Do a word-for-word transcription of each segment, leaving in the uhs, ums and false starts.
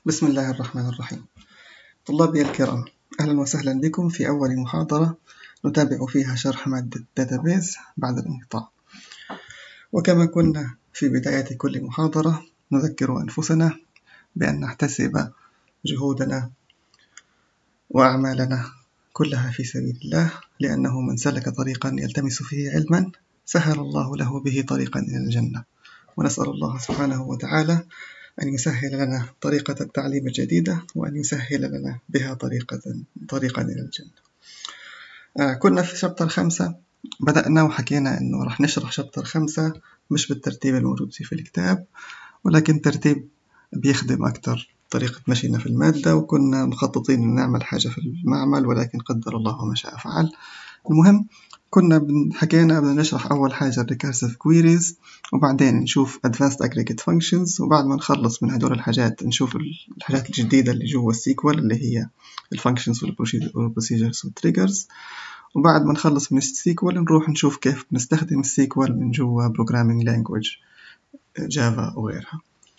بسم الله الرحمن الرحيم. طلابي الكرام، أهلا وسهلا بكم في أول محاضرة نتابع فيها شرح مادة داتابيز بعد الانقطاع. وكما كنا في بداية كل محاضرة نذكر أنفسنا بأن نحتسب جهودنا وأعمالنا كلها في سبيل الله، لأنه من سلك طريقا يلتمس فيه علما سهل الله له به طريقا إلى الجنة. ونسأل الله سبحانه وتعالى أن يسهل لنا طريقة التعليم الجديدة وأن يسهل لنا بها طريقة طريقا إلى الجنة. آه كنا في شابتر خمسة بدأنا وحكينا أنه رح نشرح شابتر خمسة مش بالترتيب الموجود في الكتاب، ولكن ترتيب بيخدم أكتر طريقة مشينا في المادة، وكنا مخططين أن نعمل حاجة في المعمل ولكن قدر الله ما شاء فعل. المهم كنا حكينا بدنا نشرح أول حاجة recursive queries، وبعدين نشوف Advanced Aggregate Functions، وبعد ما نخلص من هدول الحاجات نشوف الحاجات الجديدة اللي جوا السيكوال اللي هي الفانكشنز والبروسيجرز والتريجرز. وبعد ما نخلص من السيكوال نروح نشوف كيف بنستخدم السيكوال من جوا Programming Language جافا وغيرها.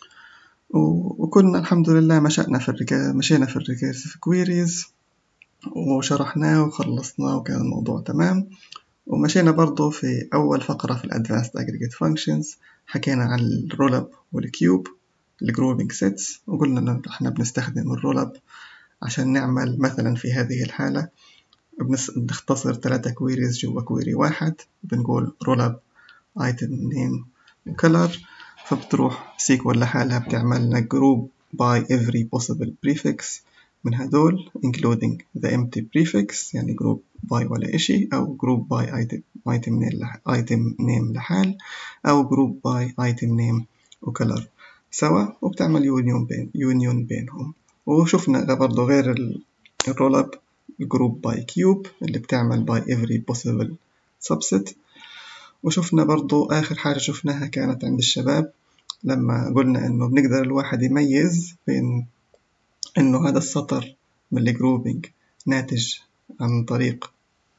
وكنا الحمد لله مشينا في الريكا مشينا في الريكيرسيف كويريز وشرحناه وخلصناه وكان الموضوع تمام. ومشينا برضو في أول فقرة في Advanced Aggregate Functions، حكينا عن الرولاب والكيوب الجروبينج سيتس، وقلنا إن إحنا بنستخدم الرولاب عشان نعمل مثلا في هذه الحالة بنختصر ثلاثة كويريز جوا كويري واحد، بنقول رولاب item name وcolor، فبتروح سيكوال لحالها بتعمل لنا group by every possible prefix من هدول including the empty prefix، يعني group by ولا إشي، أو group by item, item, name, item name لحال، أو group by item name وcolor سوا، وبتعمل union, بين union بينهم. وشفنا برضو غير الرولاب group by cube اللي بتعمل by every possible subset. وشفنا برضو آخر حاجة شفناها كانت عند الشباب لما قلنا إنه بنقدر الواحد يميز بين إنه هذا السطر من الجروبينج ناتج عن طريق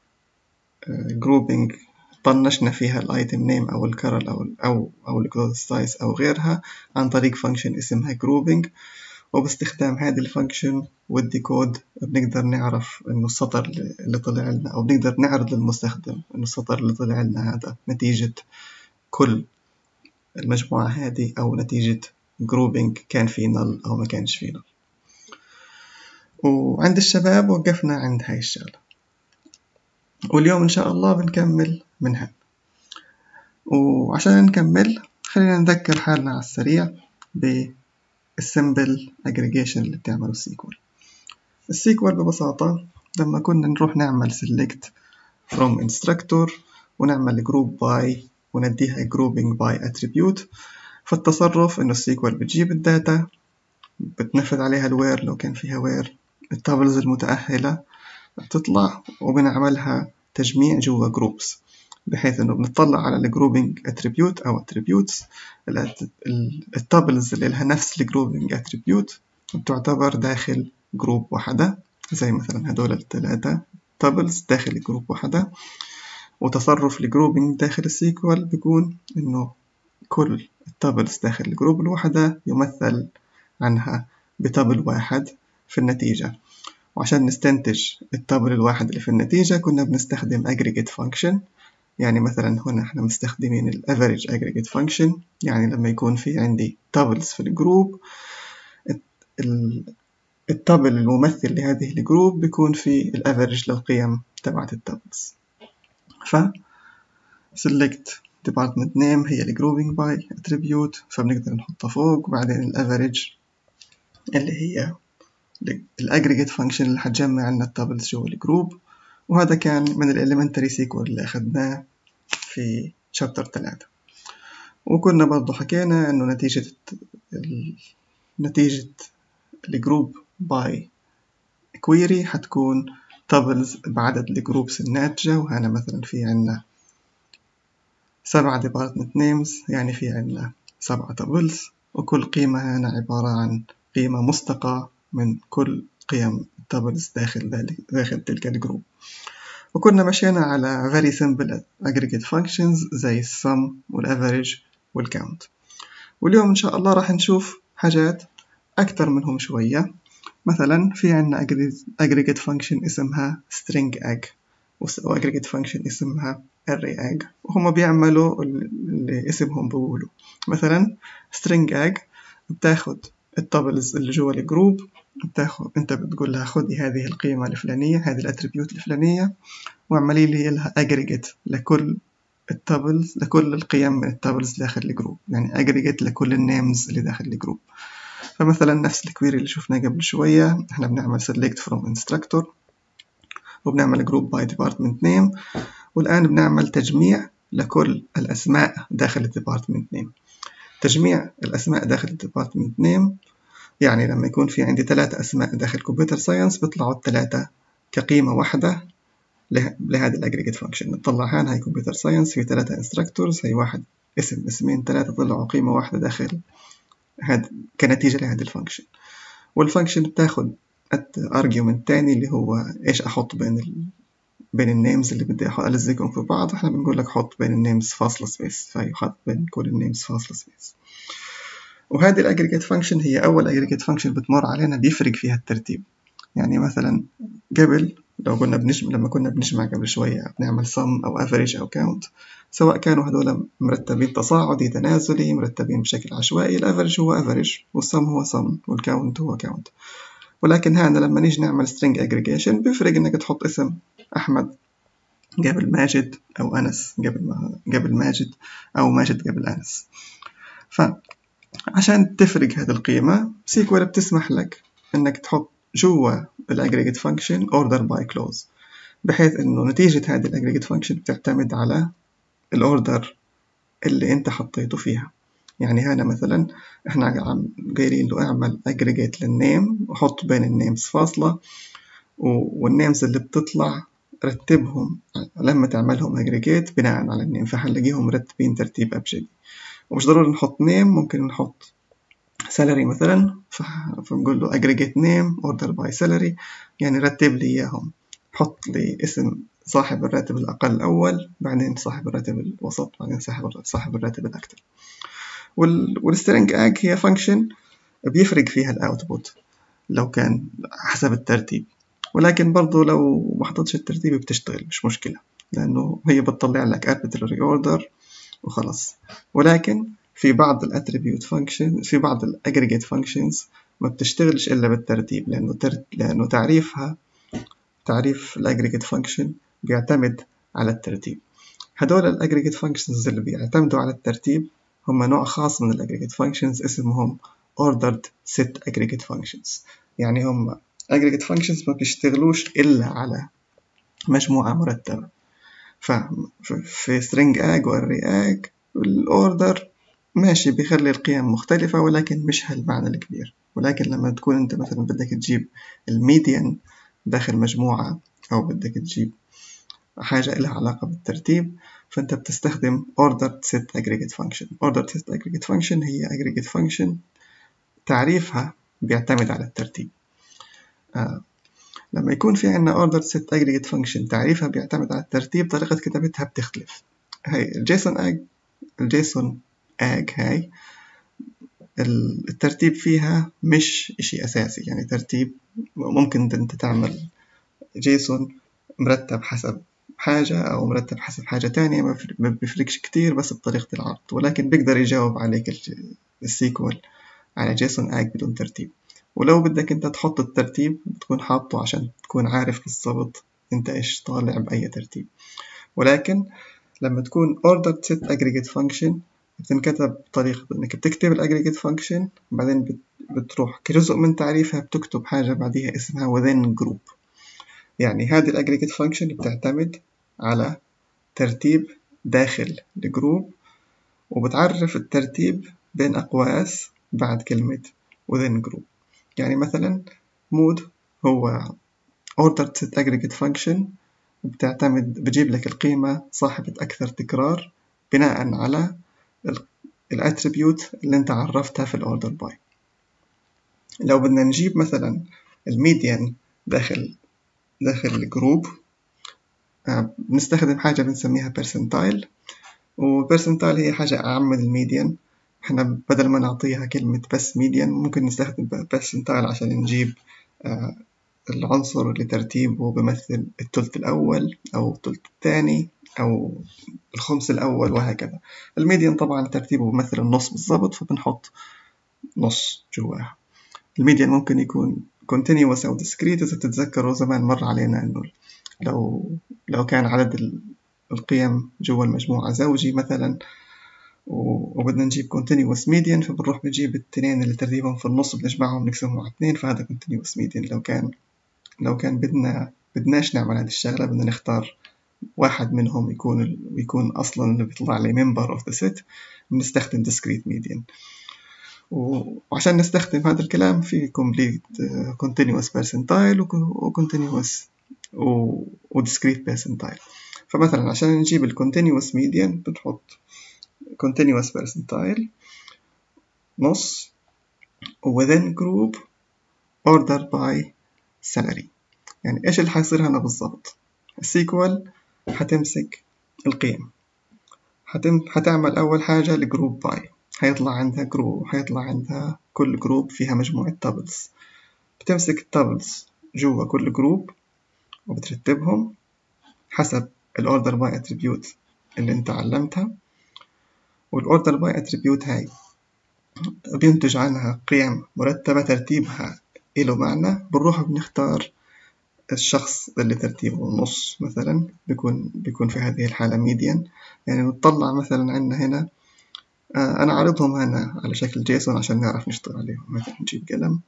جروبينج طنشنا فيها الايتم نيم أو الكرل أو أو أو الكلوز سايز أو غيرها عن طريق فانكشن اسمها جروبينج. وباستخدام هذه الفانكشن والديكود بنقدر نعرف إنه السطر اللي طلع لنا، أو بنقدر نعرض للمستخدم إنه السطر اللي طلع لنا هذا نتيجة كل المجموعة هذه أو نتيجة جروبينج كان في نل أو ما كانش في نل. وعند الشباب وقفنا عند هاي الشغلة، واليوم إن شاء الله بنكمل منها. وعشان نكمل خلينا نذكر حالنا على السريع بالسمبل aggregation اللي بتعمله السيكوال. السيكوال ببساطة لما كنا نروح نعمل select from instructor ونعمل group by ونديها grouping by attribute، فالتصرف إنه السيكوال بتجيب الداتا بتنفذ عليها الوير لو كان فيها وير، التابلز المتأهلة بتطلع وبنعملها تجميع جوا جروبس، بحيث إنه بنطلع على الجروبينج اتريبيوت أو اتريبيوتس التابلز اللي لها نفس الجروبينج اتريبيوت بتعتبر داخل جروب واحدة، زي مثلا هدول الثلاثة تابلز داخل جروب واحدة. وتصرف الجروبينج داخل السيكوال بيكون إنه كل التابلز داخل الجروب الواحدة يمثل عنها بتابل واحد في النتيجة. وعشان نستنتج التابل الواحد اللي في النتيجة كنا بنستخدم aggregate function، يعني مثلا هنا احنا مستخدمين ال average aggregate function، يعني لما يكون في عندي tables في الجروب التابل الممثل لهذه الجروب بيكون في ال average للقيم تبعت التابلز. ف select department name هي ال grouping by attribute، فبنقدر نحطها فوق، وبعدين ال average اللي هي الاجريجيت فانكشن اللي هتجمع لنا التابلز جوا الجروب. وهذا كان من الاليمنتري سيكوال اللي اخذناه في شابتر ثلاثة. وكنا برضو حكينا انه نتيجة نتيجة الجروب باي كويري هتكون تابلز بعدد الجروبس الناتجة، وهنا مثلا في عنا سبعة ديبارتمنت نيمز، يعني في عنا سبعة تابلز، وكل قيمة هنا عبارة عن قيمة مستقى من كل قيم التابلز داخل ذلك داخل تلك الجروب. وكنا مشينا على very simple aggregate functions زي السم والaverage والcount. واليوم إن شاء الله راح نشوف حاجات أكتر منهم شوية. مثلا في عنا aggregate function اسمها string ag، و aggregate function اسمها array ag، وهم بيعملوا اللي اسمهم بيقولوا. مثلا string ag بتاخد التابلز اللي جوا الجروب، بتاخد انت بتقول لها خدي هذه القيمة الفلانية، هذه الاتريبيوت الفلانية، واعملي لي لها aggregate لكل التابلز، لكل القيم من التابلز داخل الجروب، يعني aggregate لكل النيمز اللي داخل الجروب. فمثلا نفس الكويري اللي شفناه قبل شوية، احنا بنعمل select from instructor وبنعمل group by department name، والآن بنعمل تجميع لكل الأسماء داخل department name. تجميع الأسماء داخل department name يعني لما يكون في عندي ثلاثة أسماء داخل computer science بيطلعوا الثلاثة كقيمة واحدة لهذا الأجريجيت فانكشن. نطلع هان هاي كمبيوتر ساينس في ثلاثة انستراكتورز، هي واحد اسم اسمين ثلاثة طلعوا قيمة واحدة داخل هاد كنتيجة لهذا الفانكشن. والفانكشن بتاخد الارجيومنت تاني اللي هو ايش احط بين ال... بين النيمز اللي بدي الزقهم في بعض. احنا بنقول لك حط بين النيمز فاصلة سبيس، فيحط بين كل النيمز فاصلة سبيس. وهذه الاجريجيت فانكشن هي اول اجريجيت فانكشن بتمر علينا بيفرق فيها الترتيب. يعني مثلا قبل لو قلنا بنجمع، لما كنا بنجمع قبل شوية بنعمل sum أو average أو count، سواء كانوا هذول مرتبين تصاعدي تنازلي مرتبين بشكل عشوائي، الافريج هو average والsum هو sum والcount هو count. ولكن هنا لما نيجي نعمل string aggregation بيفرق إنك تحط اسم أحمد قبل ماجد أو أنس قبل ما قبل ماجد أو ماجد قبل أنس. فعشان تفرق هذه القيمة سيكوال بتسمح لك إنك تحط جوا الأجريجيت فانكشن order by clause، بحيث إنه نتيجة هذه الأجريجيت فانكشن بتعتمد على الأوردر اللي أنت حطيته فيها. يعني هنا مثلا إحنا عم قايلين له اعمل أجريجيت للنيم وحط بين النيمز فاصلة، والنيمز اللي بتطلع رتبهم لما تعملهم أجريجيت بناء على النيم، فحنلاقيهم مرتبين ترتيب أبجدي. ومش ضروري نحط نيم، ممكن نحط salary مثلا، فنقول له aggregate name order by salary، يعني رتب لي إياهم، حط لي اسم صاحب الراتب الأقل الأول، بعدين صاحب الراتب الوسط، بعدين صاحب الراتب الأكثر. والstring ag هي function بيفرق فيها الأوتبوت لو كان حسب الترتيب، ولكن برضو لو ما حطتش الترتيب بتشتغل مش مشكلة، لأنه هي بتطلع لك arbitrary order وخلاص. ولكن في بعض الاتريبيوت فانكشن، في بعض الاجريجيت فانكشنز ما بتشتغلش الا بالترتيب، لانه تر... لانه تعريفها تعريف الاجريجيت فانكشن بيعتمد على الترتيب. هدول الاجريجيت فانكشنز اللي بيعتمدوا على الترتيب هم نوع خاص من الاجريجيت فانكشنز اسمهم ordered set aggregate functions. يعني هم aggregate functions ما بيشتغلوش الا على مجموعة مرتبة. ففي string ag و array ag الأوردر ماشي بيخلي القيم مختلفة، ولكن مش هالمعنى الكبير. ولكن لما تكون أنت مثلا بدك تجيب الميديان داخل مجموعة، أو بدك تجيب حاجة لها علاقة بالترتيب، فأنت بتستخدم ordered set aggregate function. ordered set aggregate function هي aggregate function تعريفها بيعتمد على الترتيب. آه. لما يكون في عندنا ordered set aggregate function تعريفها بيعتمد على الترتيب، طريقة كتابتها بتختلف. هاي الجيسون اج الجيسون اج هاي الترتيب فيها مش اشي اساسي، يعني ترتيب ممكن انت تعمل جيسون مرتب حسب حاجة او مرتب حسب حاجة تانية، ما بيفرقش كتير بس بطريقة العرض، ولكن بيقدر يجاوب عليك السيكوال على جيسون اج بدون ترتيب. ولو بدك انت تحط الترتيب بتكون حاطه عشان تكون عارف بالضبط انت ايش طالع بأي ترتيب. ولكن لما تكون ordered set aggregate function بتنكتب بطريقة انك بتكتب الاجريجيت فانكشن، بعدين بتروح كجزء من تعريفها بتكتب حاجة بعديها اسمها within group. يعني هذه الاجريجيت فانكشن بتعتمد على ترتيب داخل الجروب، وبتعرف الترتيب بين أقواس بعد كلمة within group. يعني مثلا mood هو ordered set aggregate function بتعتمد بجيب لك القيمة صاحبة أكثر تكرار بناء على الاتريبيوت اللي انت عرفتها في الأوردر باي. لو بدنا نجيب مثلا الميديان داخل داخل الجروب بنستخدم حاجة بنسميها percentile، وpercentile هي حاجة أعم من الميديان، احنا بدل ما نعطيها كلمة بس median ممكن نستخدم percentile عشان نجيب آه العنصر اللي ترتيبه بيمثل الثلث الأول أو الثلث الثاني أو الخمس الأول وهكذا. الميديان طبعا ترتيبه بيمثل النص بالضبط، فبنحط نص جواها. الميديان ممكن يكون continuous أو discrete. إذا تتذكروا زمان مر علينا إنه لو لو كان عدد القيم جوا المجموعة زوجي مثلا وبدنا نجيب continuous median، فبنروح بنجيب الاثنين اللي ترتيبهم في النص بنجمعهم نقسمهم على اثنين، فهذا continuous median. لو كان لو كان بدنا بدناش نعمل هذه الشغلة، بدنا نختار واحد منهم يكون يكون أصلا اللي بيطلع لي member of the set، بنستخدم discrete median. وعشان نستخدم هذا الكلام في complete continuous percentile و continuous و discrete percentile. فمثلا عشان نجيب ال continuous median بنحط continuous percentile نص within group order by salary. يعني إيش اللي حيصير هنا بالضبط؟ السيكوال حتمسك القيم، حتم حتعمل أول حاجة الجروب باي، هيطلع عندها جروب، هيطلع عندها كل جروب فيها مجموعة تابلز. بتمسك التابلز جوا كل جروب وبترتبهم حسب الأوردر باي أتريبيوت اللي أنت علمتها، والأوردر باي أتريبيوت هاي بينتج عنها قيم مرتبة ترتيبها إله معنى. بنروح بنختار الشخص اللي ترتيبه نص مثلا، بيكون بيكون في هذه الحالة ميديان. يعني نطلع مثلا عندنا هنا آه أنا عارضهم هنا على شكل جيسون عشان نعرف نشتغل عليهم. مثلا نجيب قلم،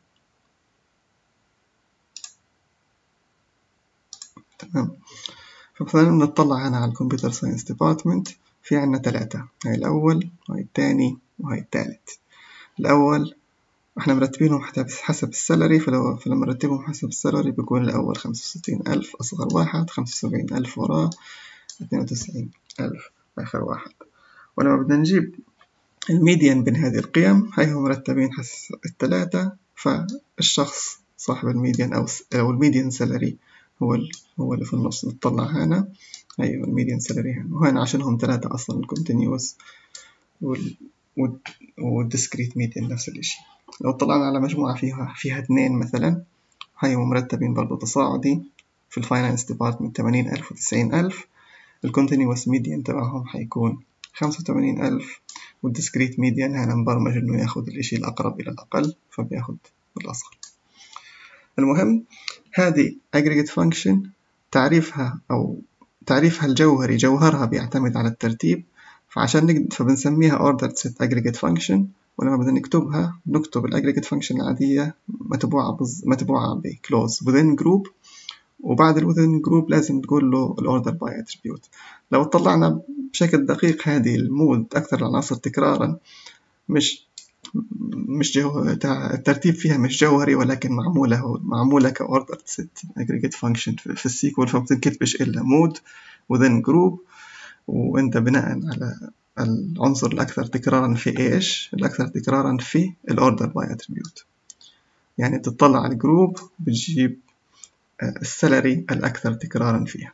تمام. فمثلا نطلع هنا على الكمبيوتر ساينس ديبارتمنت، في عنا ثلاثة، هاي الأول وهاي الثاني وهاي الثالث. الأول احنا مرتبينهم حسب السالري، فلو فلما نرتبهم حسب السالري بيكون الأول خمسة وستين ألف أصغر واحد، خمسة وسبعين ألف وراه، اثنين وتسعين ألف آخر واحد. ولما بدنا نجيب الميديان بين هذه القيم، هاي هم مرتبين حسب الثلاثة، فالشخص صاحب الميديان أو أو الميديان سالري هو هو اللي في النص. نطلع هنا، أيوة الميديان سالري هنا، وهنا عشانهم ثلاثة أصلا الكونتينيوس وال والديسكريت ميديان نفس الشيء. لو طلعنا على مجموعة فيها فيها اثنين مثلا، هاي مرتبين برضو تصاعدي في الفاينانس ديبارتمنت ثمانين ألف وتسعين ألف. الكونتينيوس ميديان تبعهم حيكون خمسة وثمانين ألف، والديسكريت ميديان هنا مبرمج إنه ياخد الإشي الأقرب إلى الأقل، فبياخد الأصغر. المهم هذه aggregate function تعريفها أو تعريفها الجوهري جوهرها بيعتمد على الترتيب، فعشان نقدر فبنسميها ordered set aggregate function. ولما بدنا نكتبها نكتب ال aggregate function العادية متبوعة بز... متبوعة ب close within group، وبعد ال within group لازم تقول له ال order by attribute. لو طلعنا بشكل دقيق هذه المود أكثر العناصر تكرارا مش مش جو... الترتيب فيها مش جوهري، ولكن معمولة معمولة ك ordered set aggregate function في السيكول، فما بتنكتبش إلا مود within group، وأنت بناء على العنصر الأكثر تكرارا في إيش؟ الأكثر تكرارا في الأوردر باي أتريبيوت. يعني بتطلع على الجروب بتجيب السالري الأكثر تكرارا فيها.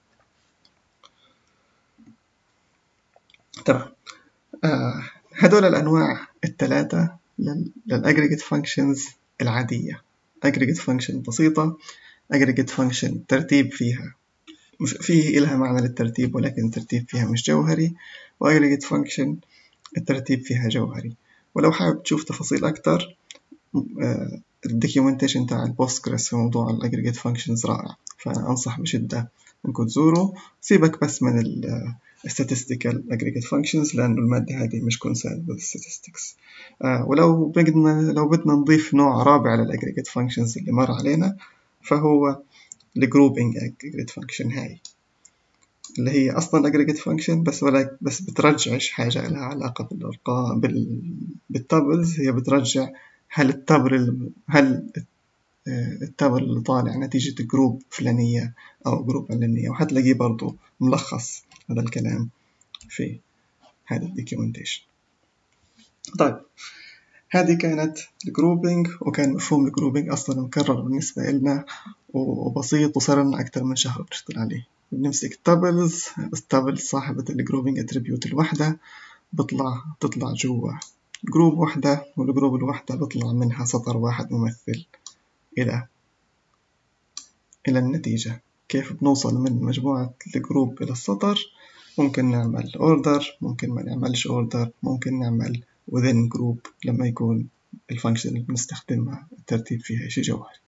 تمام. آه هدول الأنواع الثلاثة للأجريجيت فانكشنز العادية. أجريجيت فانكشن بسيطة، أجريجيت فانكشن ترتيب فيها فيه إلها معنى للترتيب ولكن الترتيب فيها مش جوهري، وأجريجيت فانكشن الترتيب فيها جوهري. ولو حابب تشوف تفاصيل أكتر، الدوكيومنتيشن تاع البوستجريس في موضوع الأجريجيت فانكشنز رائع، فأنصح بشدة أنكم تزوروا. سيبك بس من ال statistical aggregate functions لأنه المادة هذه مش concerned with statistics. آه ولو بدنا لو بدنا نضيف نوع رابع للأجريجيت functions اللي مر علينا، فهو الجروبينج aggregate function، هاي اللي هي أصلا aggregate function بس ولا بس بترجعش حاجة لها علاقة بالأرقام بال بالتابلز. هي بترجع هل التابل هل التابل اللي طالع نتيجة جروب فلانية أو جروب علانية، وحتلاقيه برضو ملخص هذا الكلام في هذا الدوكيومنتيشن. طيب هذه كانت الجروبينج، وكان مفهوم الجروبينج أصلا مكرر بالنسبة لنا وبسيط، وصار لنا أكثر من شهر بنشتغل عليه. بنمسك التابلز، التابل صاحبة الجروبينج اتريبيوت الوحدة بطلع تطلع جوا جروب واحدة، والجروب الواحدة بطلع منها سطر واحد ممثل إلى إلى النتيجة. كيف بنوصل من مجموعة الجروب إلى السطر؟ ممكن نعمل order، ممكن ما نعملش order، ممكن نعمل within group لما يكون الفانكشن اللي بنستخدمها الترتيب فيها شي جوهري.